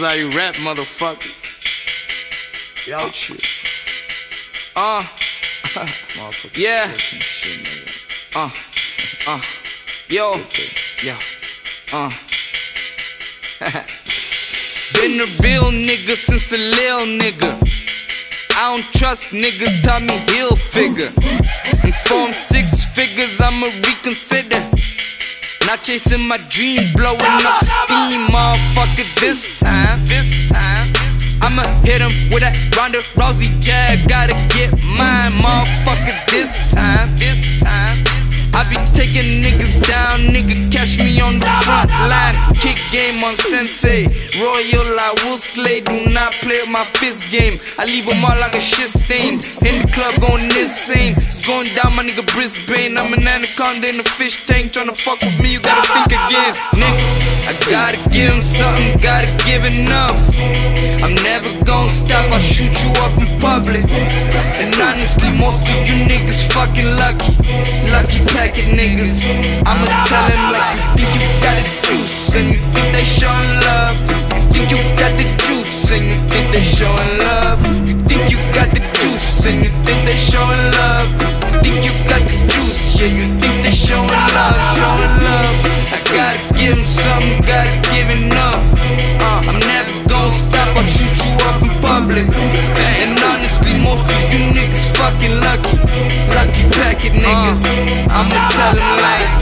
how you rap, motherfucker. Yo, shit. Motherfucker, Yeah. shit, nigga. Yo, been a real nigga since a lil nigga. I don't trust niggas, tell me he'll figure. And form 6 figures, I'ma reconsider. Not chasing my dreams, blowing up steam, motherfucker. This time, I'ma hit him with that Ronda Rousey jab. Gotta get mine, motherfucker. This time, I be taking niggas down, nigga, catch me on the front line. Kick game on Sensei, Royal, I will slay. Do not play with my fist game, I leave them all like a shit stain. In the club going insane, it's going down, my nigga Brisbane. I'm an anaconda in a fish tank, tryna fuck with me, you gotta think again. Nigga, I gotta give him something, gotta give enough. I'm never gon' stop, I'll shoot you up in public. And honestly, most of you niggas fucking lucky packet niggas. I'ma tell him like, you think you got the juice and you think they showing love. You think you got the juice and you think they showing love. You think you got the juice and you think they showing love. You think you got the juice, yeah, you think they showing love, I gotta give him something, gotta give enough. I'm never gon' stop, I'll shoot you up in public. And honestly, most of you niggas fucking lucky packet niggas. I'ma tell him like,